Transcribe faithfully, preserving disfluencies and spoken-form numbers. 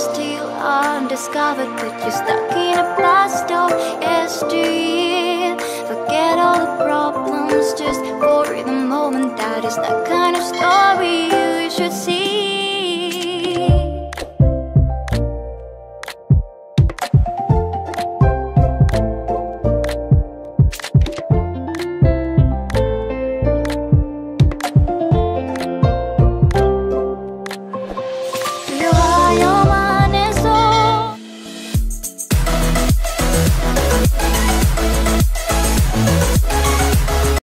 still undiscovered, but you're stuck in a blast of yesteryear. Forget all the problems just for the moment. That is the kind of story you should see.